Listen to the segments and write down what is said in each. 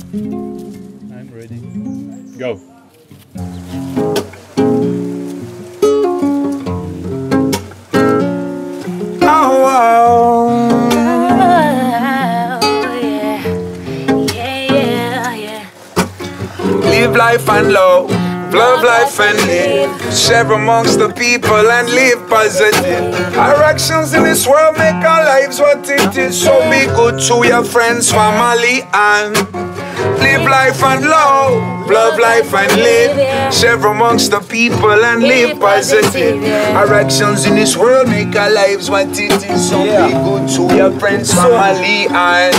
I'm ready. Go. Live life and love life and live. Share amongst the people and live positive. Our actions in this world make our lives what it is. So be good to your friends, family, and live life and love life and live. Share amongst the people and live positive. Our actions in this world make our lives what it is. So be good to your friends, family, and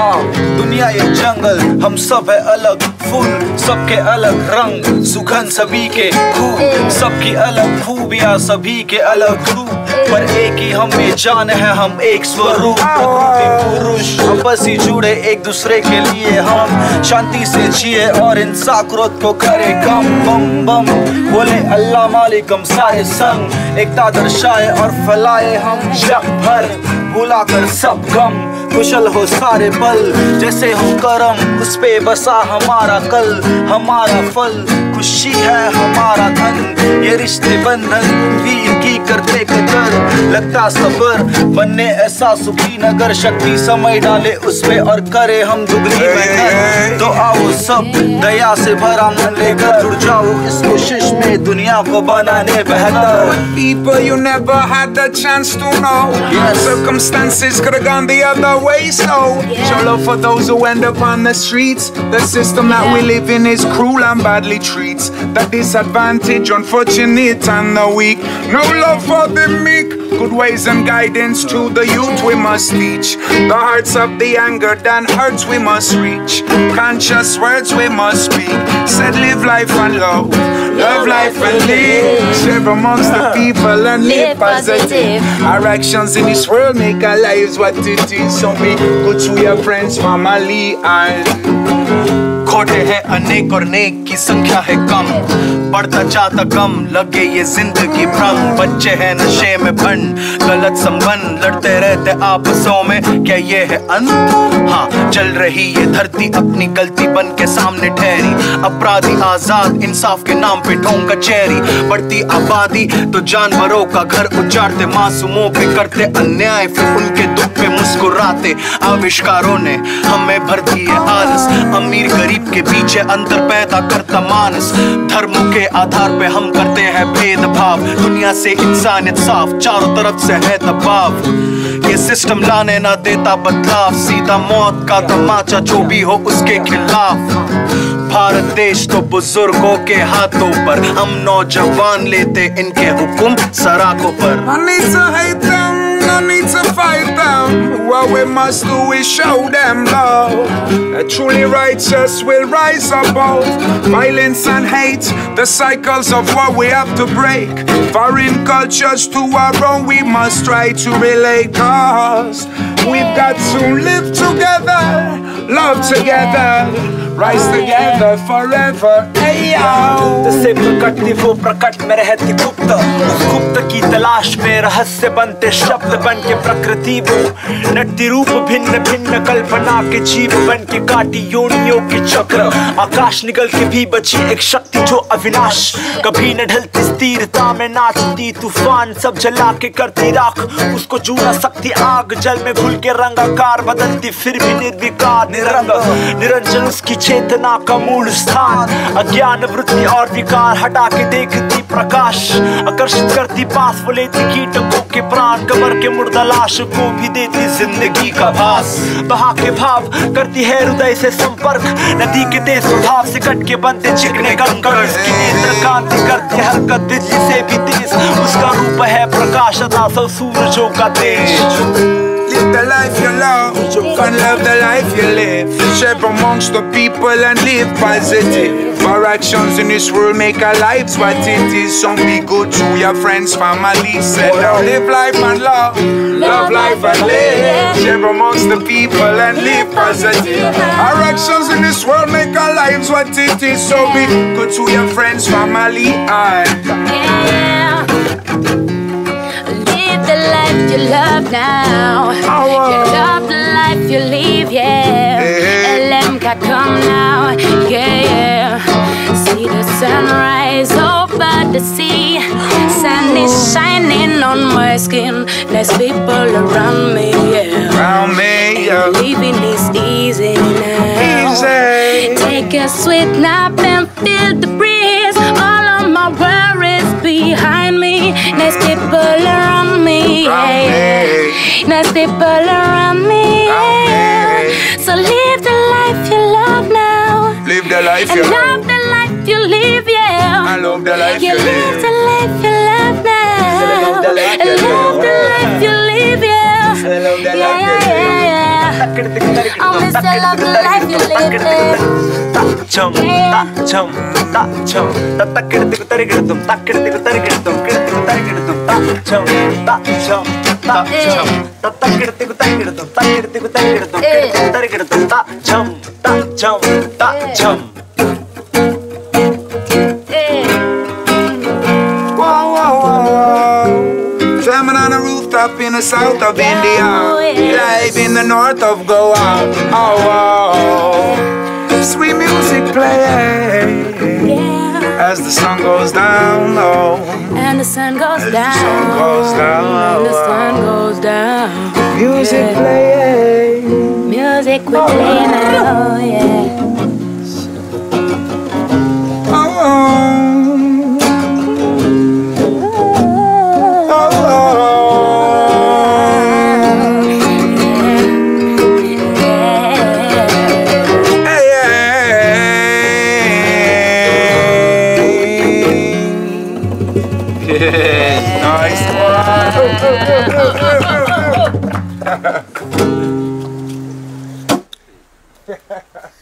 दुनिया ये जंगल, हम सब है अलग फूल, सबके अलग रंग, सुगंध सभी के खूब, सबकी अलग खूबियाँ सभी के अलग रूप, पर एक ही हम में जान है, हम एक स्वरूप, प्रकृति पुरुष, हम बस ही जुड़े एक दूसरे के लिए, हम शांति से जिए और इंसान क्रोध को करे कम, बम बम बोले अल्लाह मालिकम सारे संग, एकता दर्शाए और फैलाए हम जग भर, भुलाकर सब गम, कुशल हो सारे पल, जैसे हो करम, उस पे बसा हमारा कल, हमारा फल, खुशी है हमारा धन, ये रिश्ते बंधन, वीर की करते कदर, लगता सबर, बनने ऐसा सुखी नगर, शक्ति समय डाले उस पे और करे हम दुगनी मेहनत, तो आओ सब दया से भरा मन लेकर जुड़ जाओ इस कोशिश में दुनिया को बनाने बेहतर. People you never had the chance to know, circumstances could have gone the other way, so show love for those who end up on the streets. The system that we live in is cruel and badly treats the disadvantaged, unfortunate and the weak. No love for the meek, good ways and guidance to the youth we must teach. The hearts of the angered and hurts we must reach, conscious words we must speak. Said live life and love life and live. Share amongst the people and live positive. Our actions in this world make our lives what it is. So be good to your friends, family, and खोटे हैं अनेक और नेक की संख्या है कम, बढ़ता जाता कम, लगे ये जिंदगी भ्रम, बच्चे हैं नशे में भंड, गलत संबंध, लड़ते रहते आपसों में, क्या ये है अंत? हाँ, चल रही ये धरती अपनी गलती बन के सामने ठहरी, अपराधी आजाद, इंसाफ के नाम पे ढोंग कचहरी, बढ़ती आबादी तो जानवरों का घर उजाड़ते, मासूमों पे करते अन्याय, फिर उनके दुख पे मुस्कुराते, आविष्कारों ने हमें भर दिए आलस, अमीर गरीब के पीछे अंतर पैदा करता मानस, धर्मों के आधार पे हम करते हैं भेदभाव, दुनिया से इंसानियत साफ, चारों तरफ से है दबाव, ये सिस्टम लाने ना देता बदलाव, सीधा मौत का तमाचा जो भी हो उसके खिलाफ. भारत देश तो बुजुर्गों के हाथों पर, हम नौजवान लेते इनके हुक्म सराखों पर. No need to fight them. What we must do is show them love. A truly righteous will rise above violence and hate, the cycles of what we have to break. Foreign cultures to our own we must try to relate, cause we've got to live together, love together, rise together forever. Hey yo. जैसे प्रकट वो प्रकट में रहती गुप्त, उस गुप्त की तलाश में रहस्य बनते शब्द बन के प्रकृति वो नटती रूप, भिन्न भिन्न कल्पना के जीव बन के काटी योनियों के चक्र, आकाश निकल के भी बची एक शक्ति जो अविनाश, कभी न ढलती स्थिरता में नाचती तूफान, सब जला के करती राख, उसको छू न सकती आग, जल में घुल के रंगाकार बदलती फिर भी निर्विकार निरंग, निरंजन उसकी चेतना का मूल स्थान, अज्ञान वृत्ति और विकार हटा के देखती प्रकाश, आकर्षित करती पास वो लेती कीटकों के प्राण, कबर के मुर्दा लाश को भी देती जिंदगी का भास, बहा के भाव करती है हृदय से संपर्क, नदी के तेज स्वभाव से कट के बनते चिकने कंकड़, इसकी नेत्र कांति करती हरकत बिजली से भी तेज, उसका रूप है प्रकाश अता सौ सूरजों का तेज. Live the life you love, and love the life you live. Share amongst the people and live positive. Our actions in this world make our lives what it is. So be good to your friends, family. Say live life and love life and live. Share amongst the people and live positive. Our actions in this world make our lives what it is. So be good to your friends, family, and live the life you love now. You love the life you live, yeah. LMK. I come now, yeah. See the sunrise over the sea. Sun is shining on my skin. There's people around me, yeah. Around me, yeah. Living is easy now. Easy. Take a sweet nap and feel the breeze. All of my worries behind me. There's people around me, yeah. There's people around me, yeah. So live the life you love now. Live the life and you love the life you live, yeah. I love the life you live. live. The life you love now. Love the life and love the life you live, yeah. Love the life you live. Oh, Mr. Love the life you live, yeah. Chum, chum, chum, takirtiku tarigidum, takirtiku tarigidum, kirtiku tarigidum, chum, chum, chum, takirtiku tarigidum, takirtiku tarigidum, kirtiku tarigidum, chum, chum, chum. Whoa, whoa, whoa, whoa. Jamming on a rooftop in the south of India, live in the north of Goa. Oh, oh. Sweet music playing as the sun goes down low. And the sun goes down. The sun goes down. And the sun goes down. Music playing. Music we play now, yeah. Nice one.